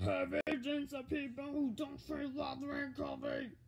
Perversions are people who don't feel love and coffee.